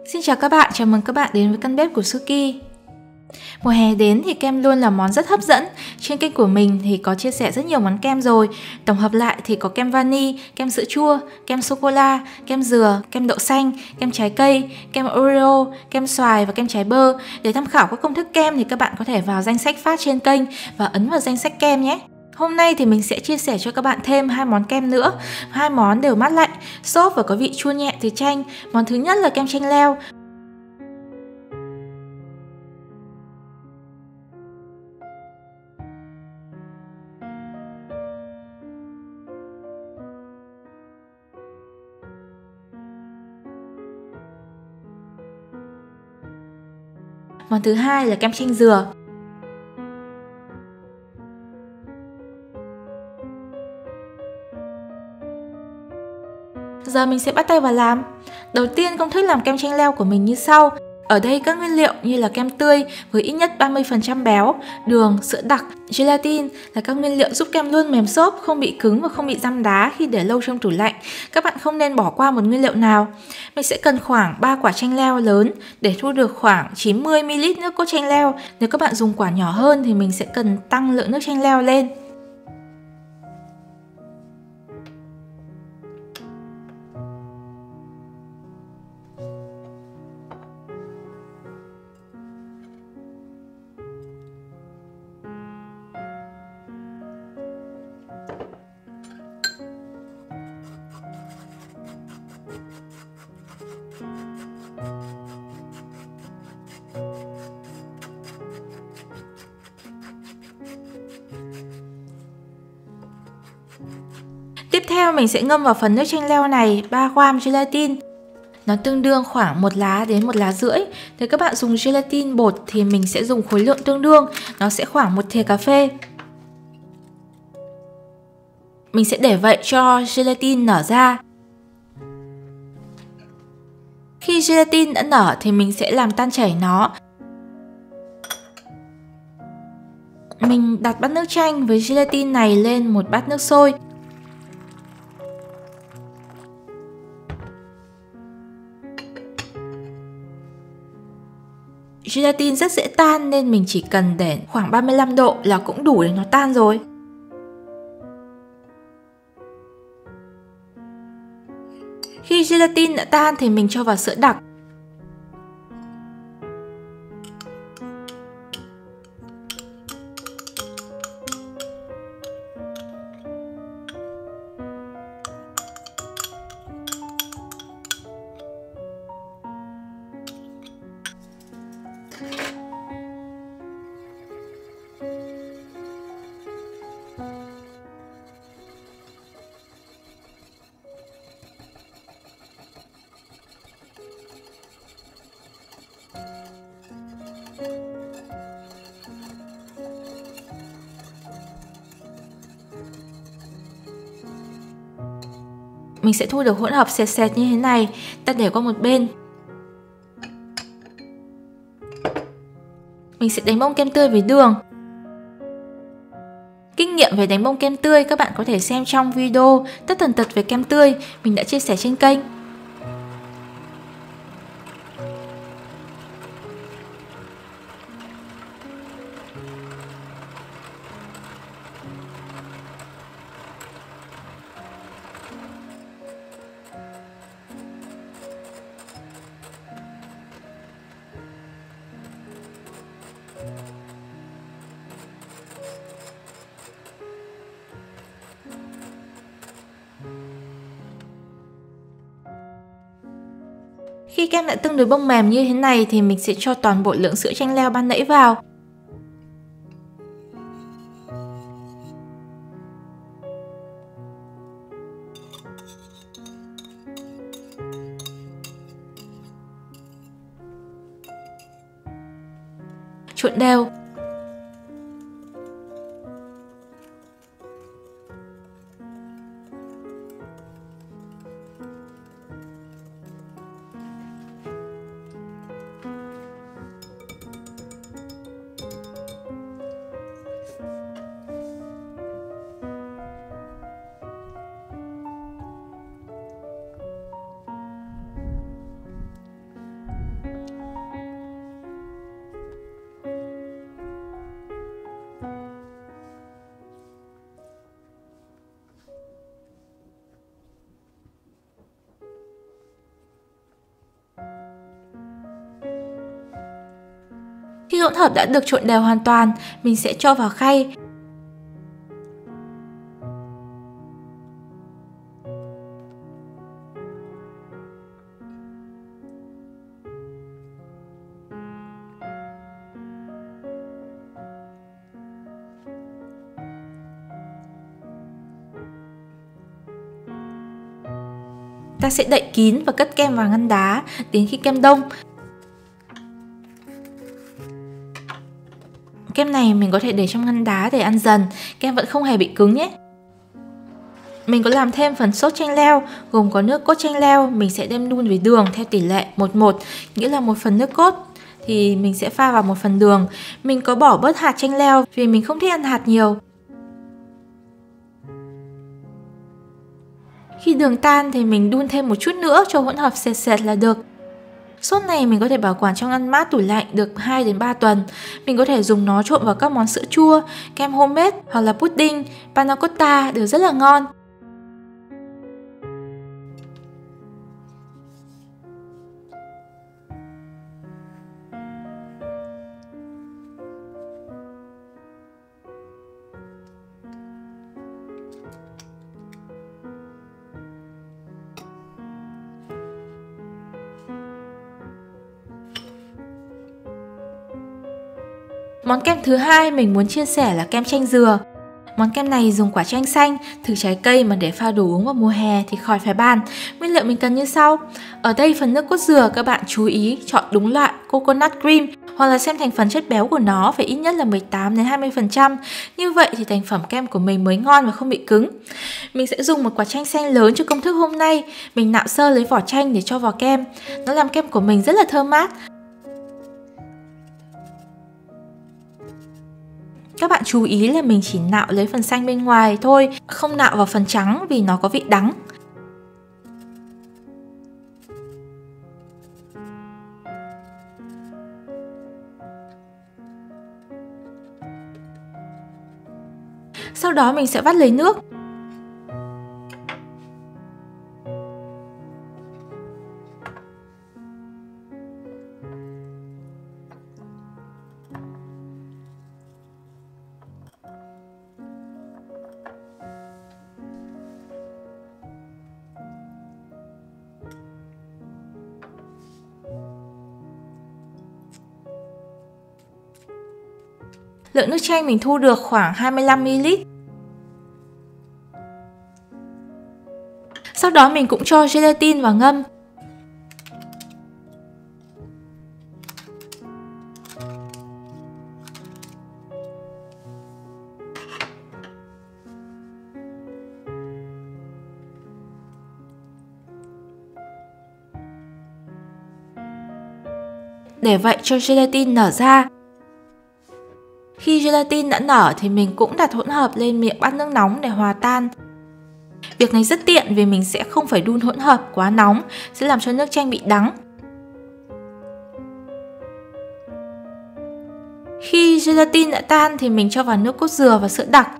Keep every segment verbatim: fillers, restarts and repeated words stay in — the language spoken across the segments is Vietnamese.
Xin chào các bạn, chào mừng các bạn đến với căn bếp của Suki. Mùa hè đến thì kem luôn là món rất hấp dẫn. Trên kênh của mình thì có chia sẻ rất nhiều món kem rồi. Tổng hợp lại thì có kem vani, kem sữa chua, kem sô-cô-la, kem dừa, kem đậu xanh, kem trái cây, kem Oreo, kem xoài và kem trái bơ. Để tham khảo các công thức kem thì các bạn có thể vào danh sách phát trên kênh và ấn vào danh sách kem nhé. Hôm nay thì mình sẽ chia sẻ cho các bạn thêm hai món kem nữa. Hai món đều mát lạnh, xốp và có vị chua nhẹ từ chanh. Món thứ nhất là kem chanh leo. Món thứ hai là kem chanh dừa. Giờ mình sẽ bắt tay vào làm. Đầu tiên công thức làm kem chanh leo của mình như sau. Ở đây các nguyên liệu như là kem tươi với ít nhất ba mươi phần trăm béo, đường, sữa đặc, gelatin là các nguyên liệu giúp kem luôn mềm xốp, không bị cứng và không bị giăm đá khi để lâu trong tủ lạnh. Các bạn không nên bỏ qua một nguyên liệu nào. Mình sẽ cần khoảng ba quả chanh leo lớn để thu được khoảng chín mươi mi li lít nước cốt chanh leo. Nếu các bạn dùng quả nhỏ hơn thì mình sẽ cần tăng lượng nước chanh leo lên. Tiếp theo mình sẽ ngâm vào phần nước chanh leo này ba gam gelatin. Nó tương đương khoảng một lá đến một lá rưỡi. Nếu các bạn dùng gelatin bột thì mình sẽ dùng khối lượng tương đương, nó sẽ khoảng một thìa cà phê. Mình sẽ để vậy cho gelatin nở ra. Khi gelatin đã nở thì mình sẽ làm tan chảy nó. Mình đặt bát nước chanh với gelatin này lên một bát nước sôi. Gelatin rất dễ tan nên mình chỉ cần để khoảng ba mươi lăm độ là cũng đủ để nó tan rồi. Khi gelatin đã tan thì mình cho vào sữa đặc. Mình sẽ thu được hỗn hợp sệt sệt như thế này, ta để qua một bên. Mình sẽ đánh bông kem tươi với đường. Kinh nghiệm về đánh bông kem tươi các bạn có thể xem trong video tất tần tật về kem tươi mình đã chia sẻ trên kênh. Khi kem đã tương đối bông mềm như thế này thì mình sẽ cho toàn bộ lượng sữa chanh leo ban nãy vào. Trộn đều. Khi hỗn hợp đã được trộn đều hoàn toàn, mình sẽ cho vào khay. Ta sẽ đậy kín và cất kem vào ngăn đá đến khi kem đông. Kem này mình có thể để trong ngăn đá để ăn dần, kem vẫn không hề bị cứng nhé. Mình có làm thêm phần sốt chanh leo, gồm có nước cốt chanh leo, mình sẽ đem đun với đường theo tỷ lệ một một, nghĩa là một phần nước cốt thì mình sẽ pha vào một phần đường. Mình có bỏ bớt hạt chanh leo vì mình không thích ăn hạt nhiều. Khi đường tan thì mình đun thêm một chút nữa cho hỗn hợp sệt sệt là được. Sốt này mình có thể bảo quản trong ngăn mát tủ lạnh được hai đến ba tuần. Mình có thể dùng nó trộn vào các món sữa chua, kem homemade hoặc là pudding, panna cotta đều rất là ngon. Món kem thứ hai mình muốn chia sẻ là kem chanh dừa. Món kem này dùng quả chanh xanh, thử trái cây mà để pha đồ uống vào mùa hè thì khỏi phải bàn. Nguyên liệu mình cần như sau. Ở đây phần nước cốt dừa các bạn chú ý chọn đúng loại coconut cream hoặc là xem thành phần chất béo của nó phải ít nhất là mười tám đến hai mươi phần trăm. Như vậy thì thành phẩm kem của mình mới ngon và không bị cứng. Mình sẽ dùng một quả chanh xanh lớn cho công thức hôm nay. Mình nạo sơ lấy vỏ chanh để cho vào kem. Nó làm kem của mình rất là thơm mát. Các bạn chú ý là mình chỉ nạo lấy phần xanh bên ngoài thôi, không nạo vào phần trắng vì nó có vị đắng. Sau đó mình sẽ vắt lấy nước. Lượng nước chanh mình thu được khoảng hai mươi lăm mi li lít. Sau đó mình cũng cho gelatin vào ngâm. Để vậy cho gelatin nở ra. Khi gelatin đã nở thì mình cũng đặt hỗn hợp lên miệng bát nước nóng để hòa tan. Việc này rất tiện vì mình sẽ không phải đun hỗn hợp quá nóng, sẽ làm cho nước chanh bị đắng. Khi gelatin đã tan thì mình cho vào nước cốt dừa và sữa đặc.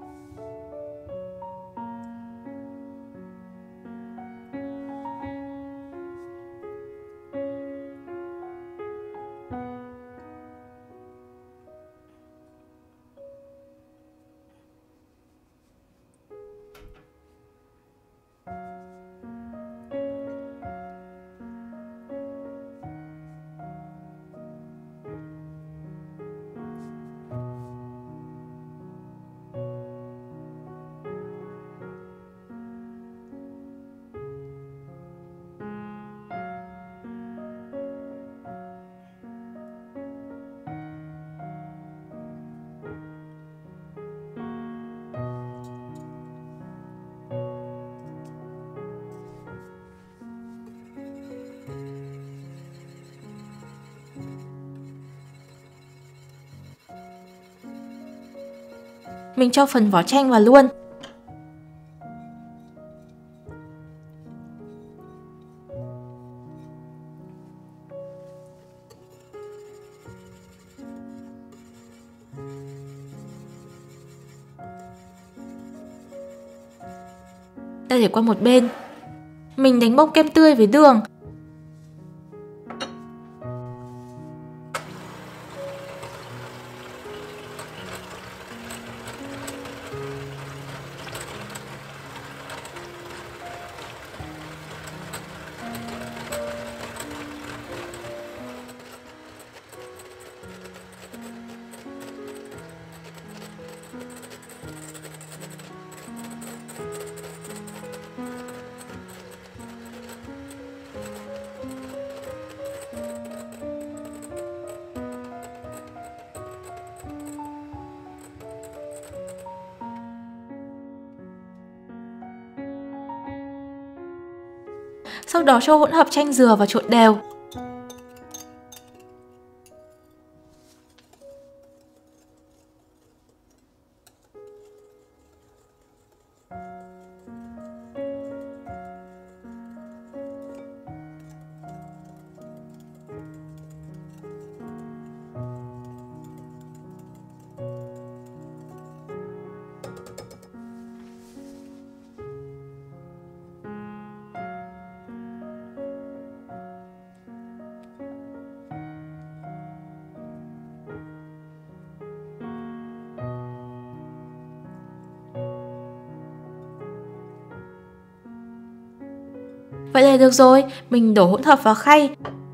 Mình cho phần vỏ chanh vào luôn. Ta để qua một bên. Mình đánh bông kem tươi với đường. Sau đó cho hỗn hợp chanh dừa và trộn đều. Vậy là được rồi, mình đổ hỗn hợp vào khay.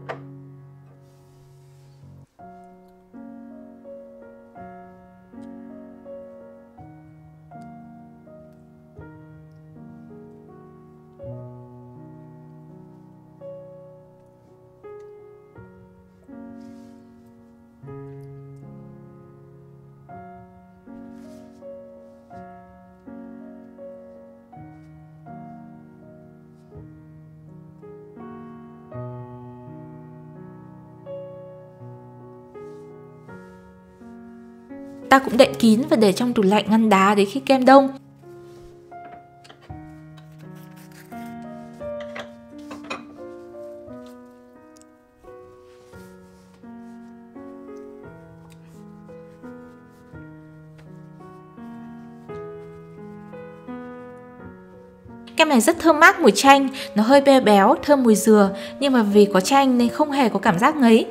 Ta cũng đậy kín và để trong tủ lạnh ngăn đá đến khi kem đông. Kem này rất thơm mát mùi chanh, nó hơi be béo, thơm mùi dừa, nhưng mà vì có chanh nên không hề có cảm giác ngấy.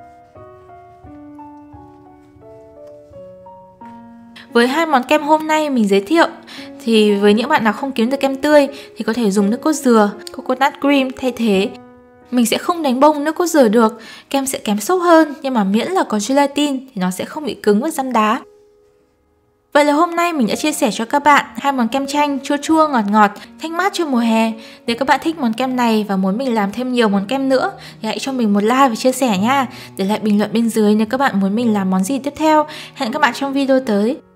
Với hai món kem hôm nay mình giới thiệu thì với những bạn nào không kiếm được kem tươi thì có thể dùng nước cốt dừa, coconut cream thay thế. Mình sẽ không đánh bông nước cốt dừa được, kem sẽ kém xốp hơn, nhưng mà miễn là có gelatin thì nó sẽ không bị cứng và răm đá. Vậy là hôm nay mình đã chia sẻ cho các bạn hai món kem chanh chua chua ngọt ngọt, thanh mát cho mùa hè. Nếu các bạn thích món kem này và muốn mình làm thêm nhiều món kem nữa thì hãy cho mình một like và chia sẻ nha. Để lại bình luận bên dưới nếu các bạn muốn mình làm món gì tiếp theo. Hẹn các bạn trong video tới.